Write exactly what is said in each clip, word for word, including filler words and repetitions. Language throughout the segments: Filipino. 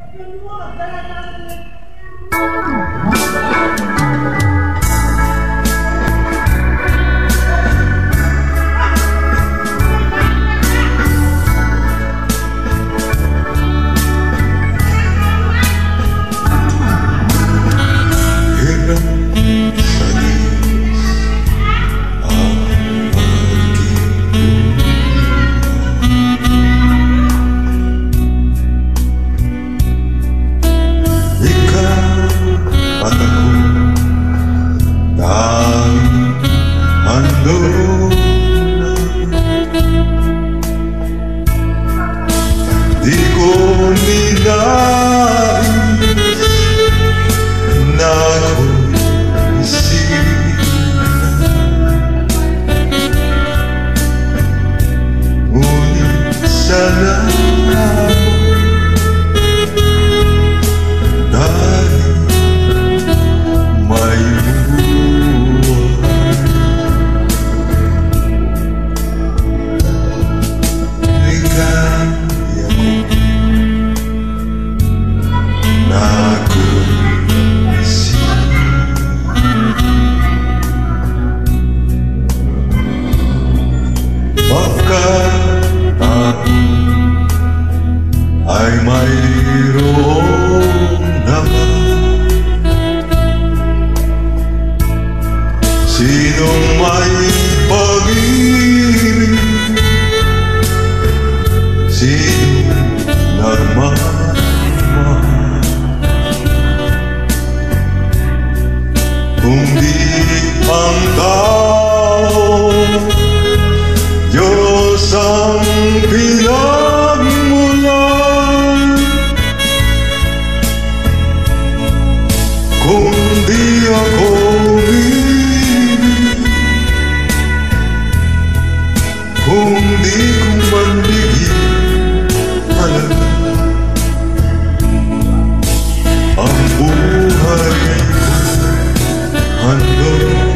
Di ko ninais na ako'y isinan, ngunit sana ako dahil may buhay. Ligaya ko na ako'y isinan, baka ako ay mayroong naman. Sinong may pag-ibig, sinong nagmamahal, kung di ang tao, Diyos ang pinagmulan. Kung di ako ibig, kung di ko manligid alam ang buhay ko, handog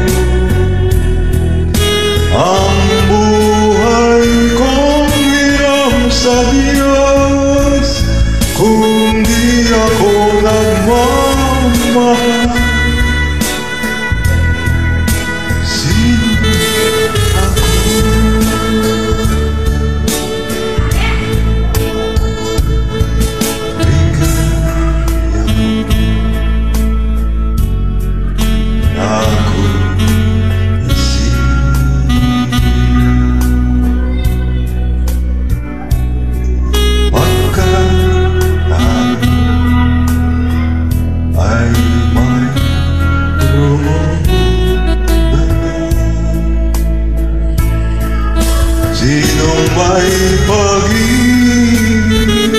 ang buhay kong hiram sa Diyos. Kung di ako nagmamahal, sino ako? Sinong may pag-ibig,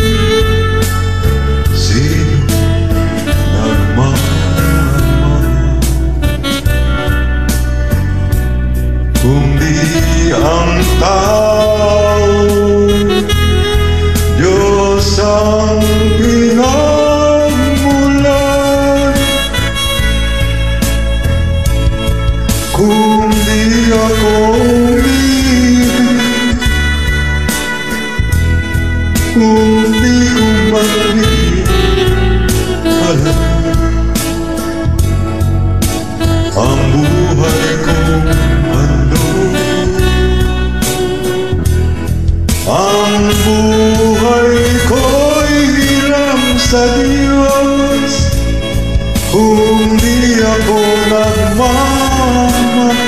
sino nagmamahal, kung di ang tao, Diyos ang pinagmulan. Kung di ako kung di ko maligid alam ang buhay kong handog, ang buhay ko'y hiram sa Diyos. Kung di ako nagmamahal,